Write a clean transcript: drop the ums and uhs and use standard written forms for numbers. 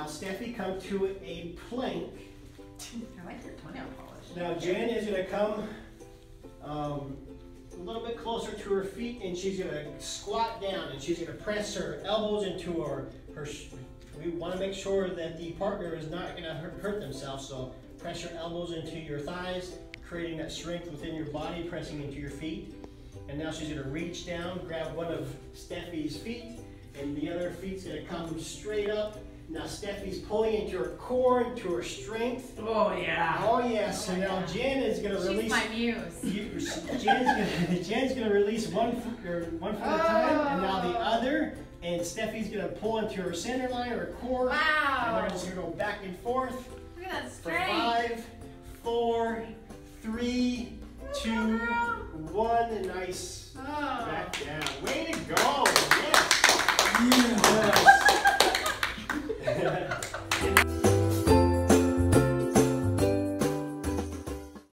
now Steffi come to a plank. I like your toenail polish. Now Jen is going to come a little bit closer to her feet, and she's going to squat down, and she's going to press her elbows into her we want to make sure that the partner is not going to hurt themselves, so press your elbows into your thighs, creating that strength within your body, pressing into your feet. And now she's going to reach down, grab one of Steffi's feet, and the other feet's going to come straight up. Now Steffi's pulling into her core, into her strength. Oh yeah. Oh yes. So now Jen is going to release. She's my muse. Jen's going to release one foot at a time, and now the other. And Steffi's going to pull into her center line, her core. Wow. And we're just going to go back and forth. Look at that For strength. 5, 4, 3, 2, 1. Nice. Oh. Back down. Way to go. Yes.